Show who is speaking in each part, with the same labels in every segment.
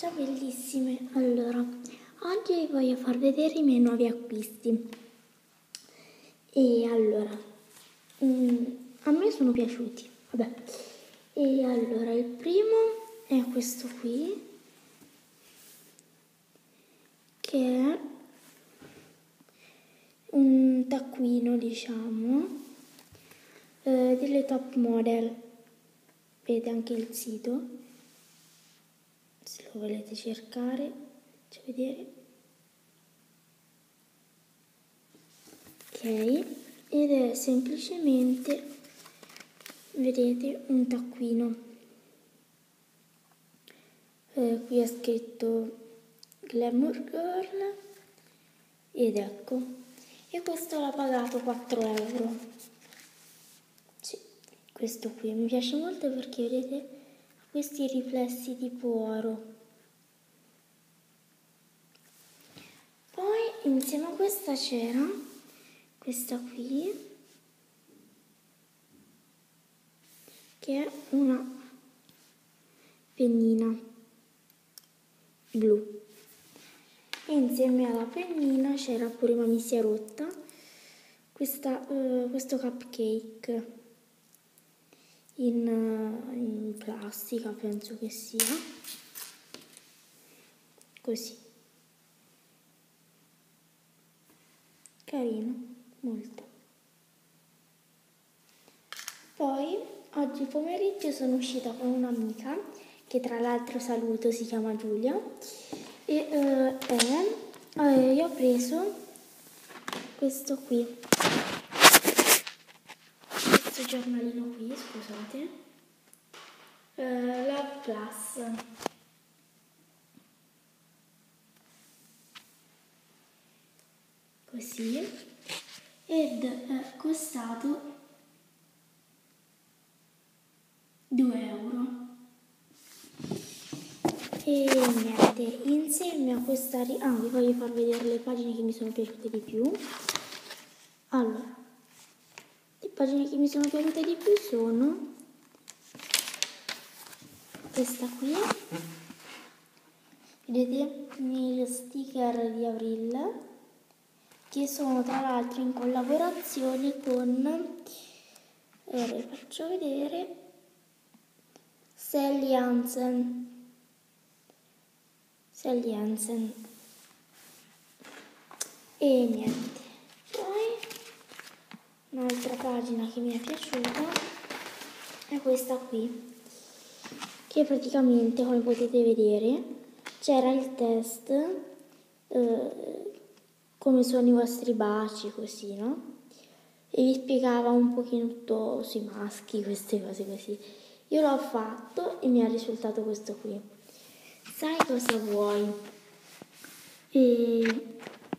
Speaker 1: Ciao bellissime, allora oggi vi voglio far vedere i miei nuovi acquisti e allora a me sono piaciuti, vabbè. E allora il primo è questo qui che è un taccuino, diciamo, delle top model. Vedete anche il sito, se lo volete cercare, faccio vedere. Ok, ed è semplicemente, vedete, un taccuino. Qui è scritto Glamour Girl ed ecco, e questo l'ho pagato 4 euro. Sì, questo qui mi piace molto perché vedete ha questi riflessi tipo oro. Poi insieme a questa c'era questa qui che è una pennina blu. E insieme alla pennina c'era pure, ma mi si è rotta, questo cupcake in plastica, penso che sia così, carino, molto. Poi oggi pomeriggio sono uscita con un'amica che tra l'altro saluto, si chiama Giulia, e io ho preso questo qui, questo giornalino qui, scusate, Love Plus, così, ed è costato 2 euro. E niente, insieme a questa vi voglio far vedere le pagine che mi sono piaciute di più. Allora, le pagine che mi sono piaciute di più sono questa qui, vedete gli sticker di Avril, che sono tra l'altro in collaborazione con, vi faccio vedere, Sally Hansen. E niente, poi un'altra pagina che mi è piaciuta è questa qui, che praticamente, come potete vedere, c'era il test come sono i vostri baci, così, no? E vi spiegava un pochino tutto sui maschi, queste cose così. Io l'ho fatto e mi è risultato questo qui. Sai cosa vuoi? E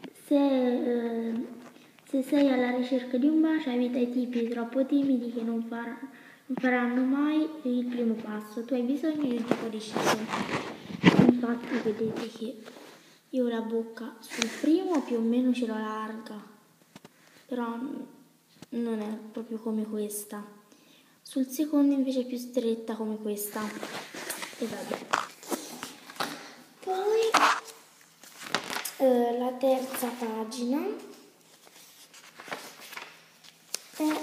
Speaker 1: se sei alla ricerca di un bacio, evita i tipi troppo timidi che non faranno mai il primo passo. Tu hai bisogno di un tipo deciso. Infatti vedete che io la bocca sul primo più o meno ce l'ho larga, però non è proprio come questa. Sul secondo invece è più stretta come questa. E vabbè. Poi la terza pagina è,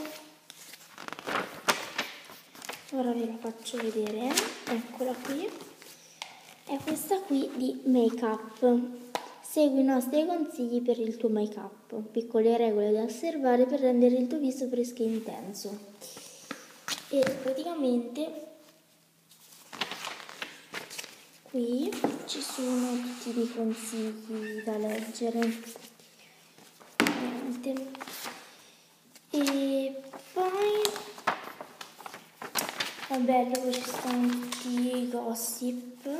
Speaker 1: ora ve la faccio vedere, eccola qui, è questa qui di make up. Segui i nostri consigli per il tuo make up, piccole regole da osservare per rendere il tuo viso fresco e intenso. E praticamente qui ci sono tutti dei consigli da leggere. Niente. E poi vabbè, dopo ci stanno tutti i gossip